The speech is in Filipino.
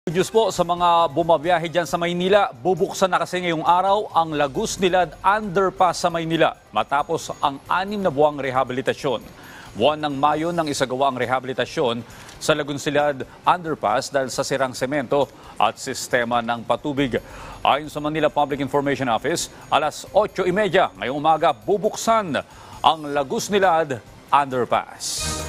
Good news po sa mga bumabiyahe dyan sa Maynila. Bubuksan na kasi ngayong araw ang Lagusnilad Underpass sa Maynila matapos ang 6 na buwang rehabilitasyon. Buwan ng Mayo nang isagawa ang rehabilitasyon sa Lagusnilad Underpass dahil sa sirang semento at sistema ng patubig. Ayon sa Manila Public Information Office, alas 8:30 ngayong umaga bubuksan ang Lagusnilad Underpass.